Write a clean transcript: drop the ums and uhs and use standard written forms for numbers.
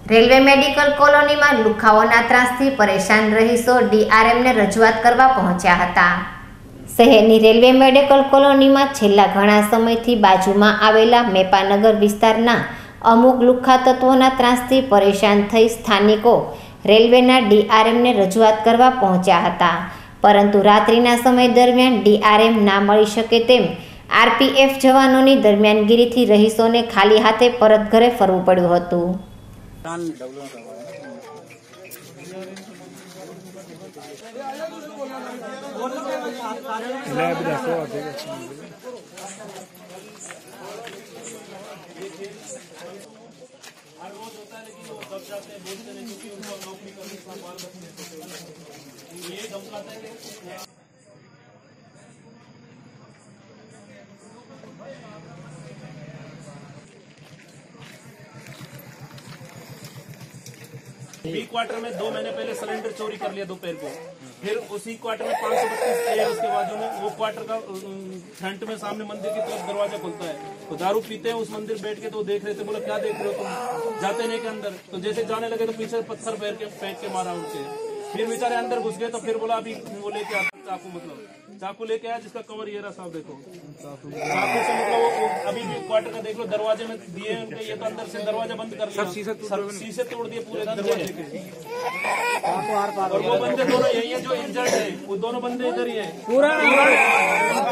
Railway medical કોલોનીમાં લુખાઓના ત્રાસથી પરેશાન રહીશો ડીઆરએમને રજૂઆત કરવા પહોંચ્યા હતા। શહેરની રેલવે મેડિકલ કોલોનીમાં છેલ્લા ઘણા સમયથી બાજુમાં આવેલા મેપાનગર વિસ્તારના અમુક લુખ્ખા તત્વોના ત્રાસથી પરેશાન થઈ સ્થાનિકો રેલવેના ડીઆરએમને રજૂઆત કરવા પહોંચ્યા હતા, પરંતુ રાત્રિના સમય દરમિયાન ડીઆરએમ ના મળી શકે તેમ આરપીએફ જવાનોની દરમિયાનગીરીથી રહીશોને ખાલી હાથે પરત ઘરે ફરવું પડ્યું હતું। बी क्वार्टर में 2 महीने पहले सिलेंडर चोरी कर लिया दोपहर को। फिर उसी क्वार्टर में 532 है, उसके बाजू में वो क्वार्टर का फ्रंट में सामने मंदिर की तरफ दरवाजा खुलता है, तो दारू पीते हैं उस मंदिर बैठ के, तो देख रहे थे। बोला क्या देख रहे हो तुम, जाते नहीं के अंदर, तो जैसे जाने लगे तो पीछे पत्थर फेंक के मारा उनसे। फिर बेचारे अंदर घुस गए, तो फिर बोला अभी वो लेके आता चाकू, मतलब चाकू लेके आया, जिसका कवर ये रहा साहब, देखो चाकू से मतलब वो अभी भी क्वार्टर का देख लो, दरवाजे में दिए उनके, ये तो अंदर से दरवाजा बंद कर दिया, शीशे तोड़ दिए पूरे दरवाजे के। और वो बंदे दोनों यही है जो इंजर्ड है, वो दोनों बंदे इधर ही है पूरा।